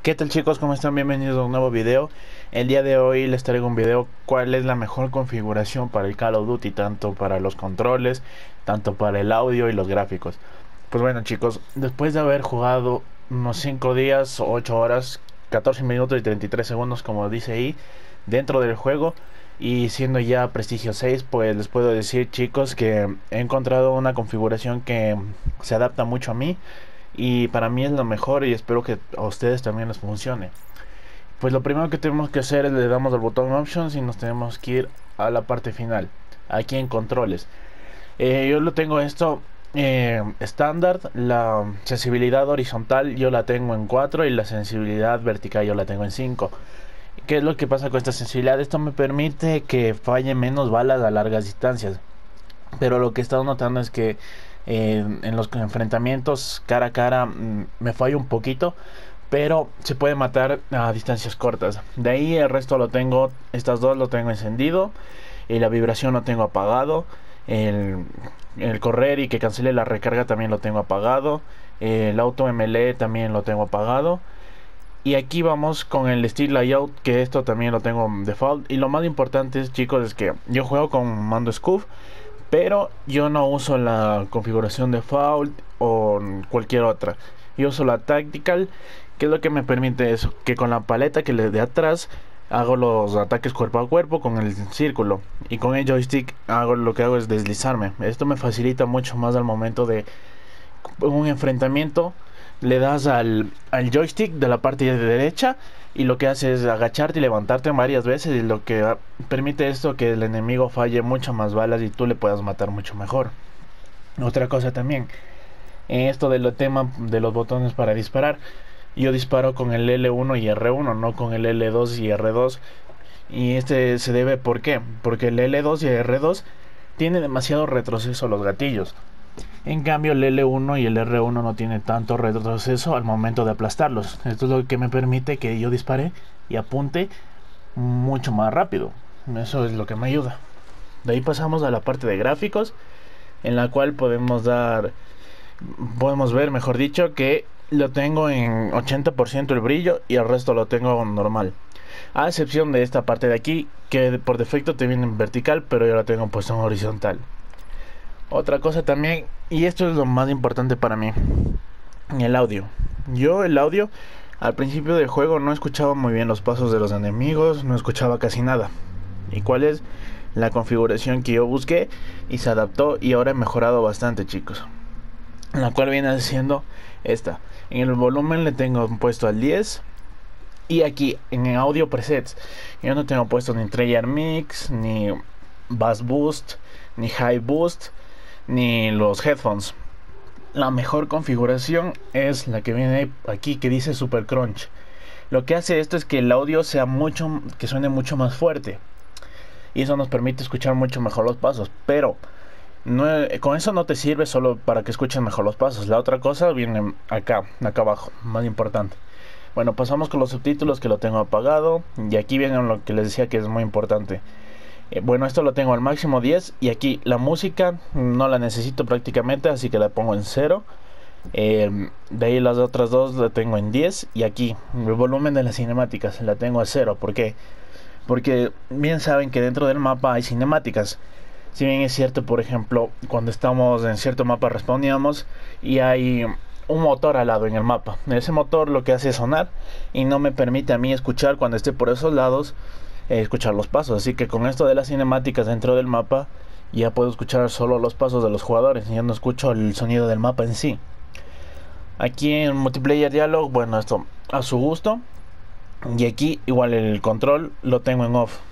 ¿Qué tal chicos? ¿Cómo están? Bienvenidos a un nuevo video. El día de hoy les traigo un video cuál es la mejor configuración para el Call of Duty, tanto para los controles, tanto para el audio y los gráficos. Pues bueno chicos, después de haber jugado unos 5 días, 8 horas, 14 minutos y 33 segundos como dice ahí, dentro del juego y siendo ya Prestigio 6, pues les puedo decir chicos que he encontrado una configuración que se adapta mucho a mí y para mí es lo mejor y espero que a ustedes también les funcione. Pues lo primero que tenemos que hacer es le damos al botón Options y nos tenemos que ir a la parte final, aquí en controles. Yo lo tengo esto estándar, la sensibilidad horizontal yo la tengo en 4 y la sensibilidad vertical yo la tengo en 5. ¿Qué es lo que pasa con esta sensibilidad? Esto me permite que falle menos balas a largas distancias. Pero lo que he estado notando es que en los enfrentamientos cara a cara me falla un poquito, pero se puede matar a distancias cortas. De ahí el resto lo tengo, estas dos lo tengo encendido y la vibración lo tengo apagado. El correr y que cancele la recarga también lo tengo apagado. El auto MLE también lo tengo apagado. Y aquí vamos con el Steel Layout, que esto también lo tengo default. Y lo más importante chicos es que yo juego con mando SCUF, pero yo no uso la configuración default o cualquier otra. Yo uso la Tactical, que es lo que me permite eso, que con la paleta que le de atrás hago los ataques cuerpo a cuerpo con el círculo, y con el joystick lo que hago es deslizarme. Esto me facilita mucho más al momento de un enfrentamiento. Le das al joystick de la parte de derecha y lo que hace es agacharte y levantarte varias veces, y lo que permite esto que el enemigo falle mucho más balas y tú le puedas matar mucho mejor. Otra cosa también, esto del tema de los botones para disparar, yo disparo con el L1 y R1, no con el L2 y R2. Y este se debe, ¿por qué? Porque el L2 y R2 tiene demasiado retroceso a los gatillos. En cambio el L1 y el R1 no tiene tanto retroceso al momento de aplastarlos. Esto es lo que me permite que yo dispare y apunte mucho más rápido. Eso es lo que me ayuda. De ahí pasamos a la parte de gráficos, en la cual podemos ver, mejor dicho, que lo tengo en 80% el brillo y el resto lo tengo normal. A excepción de esta parte de aquí, que por defecto te viene en vertical, pero yo la tengo puesto en horizontal. Otra cosa también, y esto es lo más importante para mí, el audio. Yo el audio al principio del juego no escuchaba muy bien los pasos de los enemigos, no escuchaba casi nada. ¿Y cuál es la configuración que yo busqué? Y se adaptó y ahora he mejorado bastante chicos. La cual viene siendo esta. En el volumen le tengo puesto al 10. Y aquí en el audio presets yo no tengo puesto ni Trailer Mix, ni Bass Boost, ni High Boost, ni los headphones. La mejor configuración es la que viene aquí, que dice Super Crunch. Lo que hace esto es que el audio sea que suene mucho más fuerte, y eso nos permite escuchar mucho mejor los pasos. Pero con eso no te sirve solo para que escuchen mejor los pasos. La otra cosa viene acá abajo, más importante. Bueno, pasamos con los subtítulos, que lo tengo apagado, y aquí viene lo que les decía que es muy importante. Bueno, esto lo tengo al máximo 10, y aquí la música no la necesito prácticamente, así que la pongo en 0. De ahí las otras dos la tengo en 10, y aquí el volumen de las cinemáticas la tengo a 0. ¿Por qué? Porque bien saben que dentro del mapa hay cinemáticas. Si bien es cierto, por ejemplo, cuando estamos en cierto mapa respawneamos y hay un motor al lado en el mapa. Ese motor lo que hace es sonar y no me permite a mí escuchar cuando esté por esos lados, escuchar los pasos. Así que con esto de las cinemáticas dentro del mapa ya puedo escuchar solo los pasos de los jugadores, ya no escucho el sonido del mapa en sí. Aquí en Multiplayer Dialog, bueno, esto a su gusto. Y aquí igual el control lo tengo en off.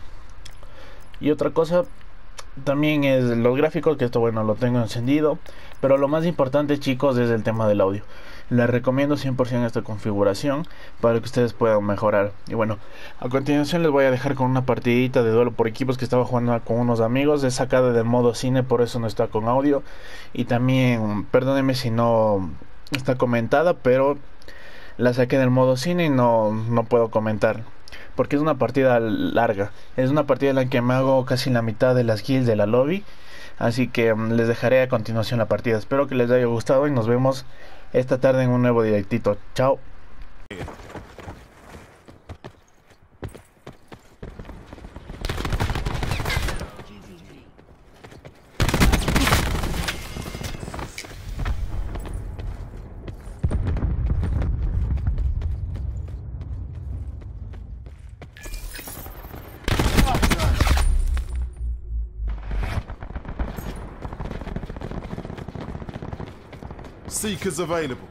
Y otra cosa también es los gráficos, que esto bueno lo tengo encendido. Pero lo más importante chicos es el tema del audio. Les recomiendo 100% esta configuración para que ustedes puedan mejorar. Y bueno, a continuación les voy a dejar con una partidita de duelo por equipos que estaba jugando con unos amigos. Es sacada del modo cine, por eso no está con audio. Y también, perdónenme si no está comentada, pero la saqué del modo cine y no puedo comentar, porque es una partida larga. Es una partida en la que me hago casi la mitad de las kills de la lobby. Así que les dejaré a continuación la partida. Espero que les haya gustado y nos vemos esta tarde en un nuevo directito. Chao. Seekers available.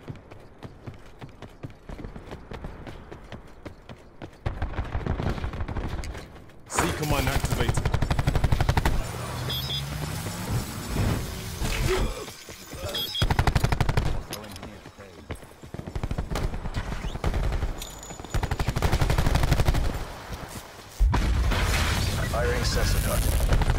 Seeker mine activated. Firing sensor target.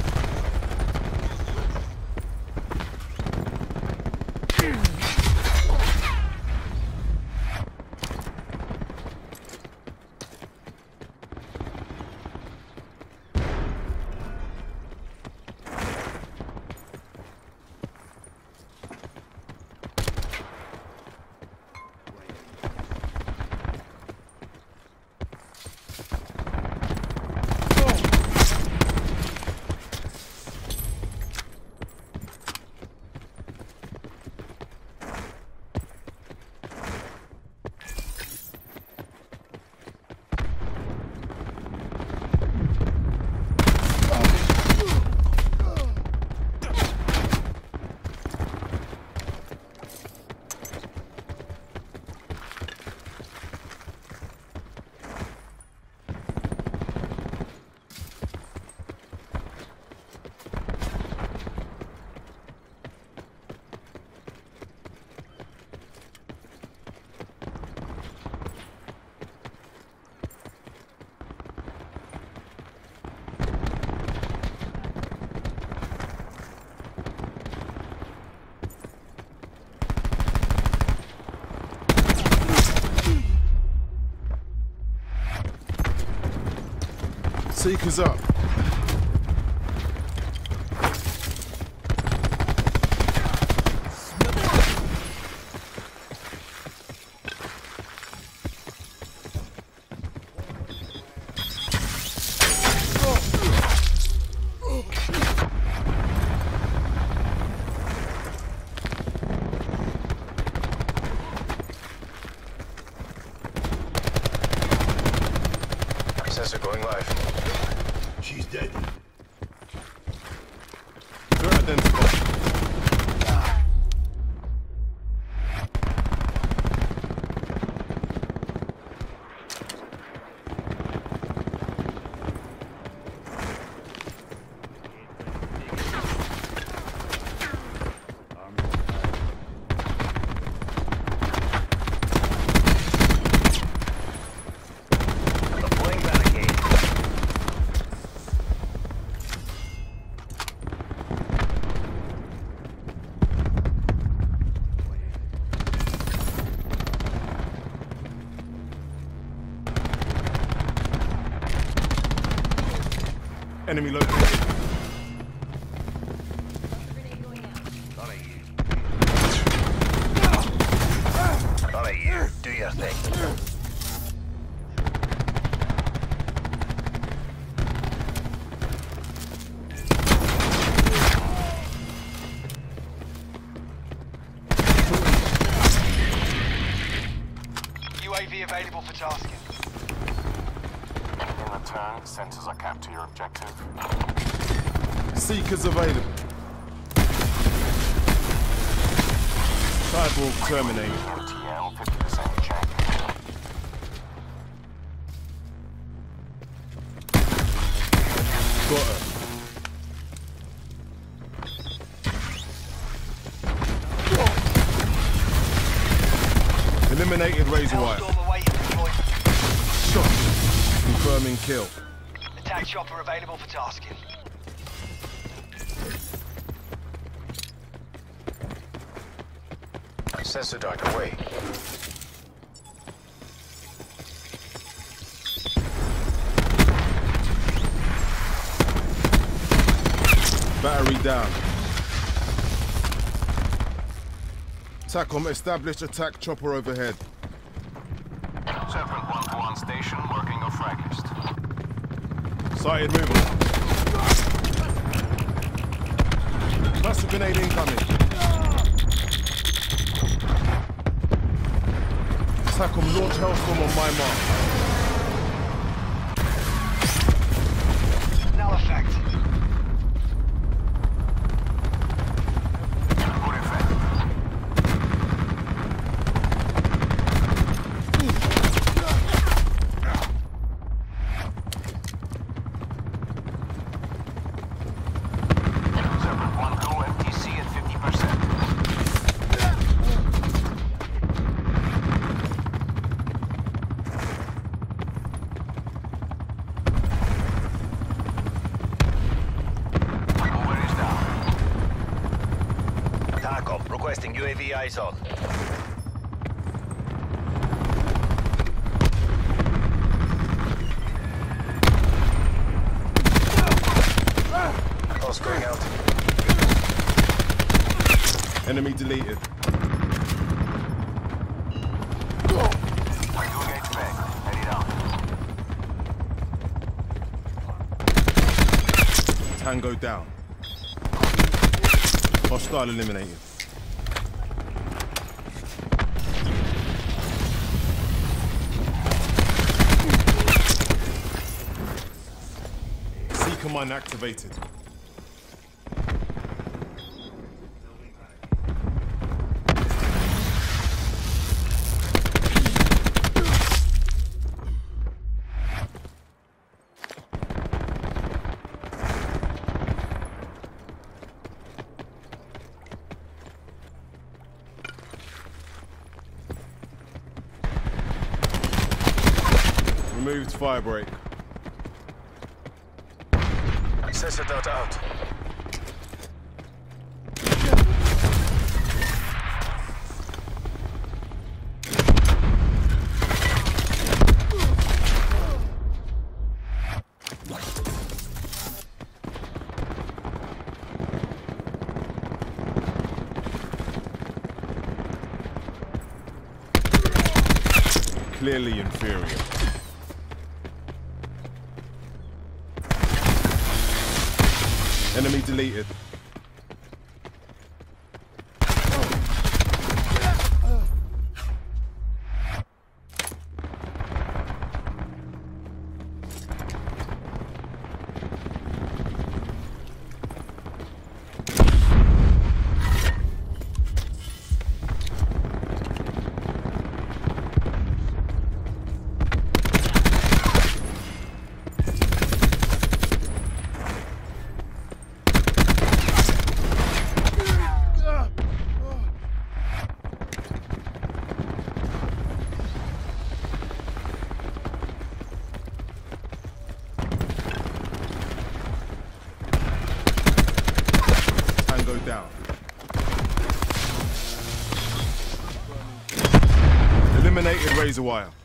Seekers up. Sensor going live. She's dead. They're identified. Enemy located. All right, you. Do your thing. UAV available for tasking. In return, sensors are capped to your objective. Seekers available. Cyborg terminated. MTL 50% check. Got her. Eliminated razor wire. Hellstorm awaiting deployment. Shot. Confirming kill. Attack chopper available for tasking. Sensor dart away. Battery down. TACOM established attack chopper overhead. Serpent 1-1 station, working your frag list. Sighted movement. Cluster grenade incoming. Tackle launch Hellstorm on my mark. Null effect. Good effect. Serpent 1 Blue FTC at 50%. Mover is down. TACOM, requesting UAV eyes on. Close going out. Enemy deleted. Two gauge bag. Heading out. Tango down. Hostile eliminated. Seeker mine activated. Removed firebreak. Sensor dot out. Clearly inferior. Enemy deleted. Tango down. Eliminated razor wire.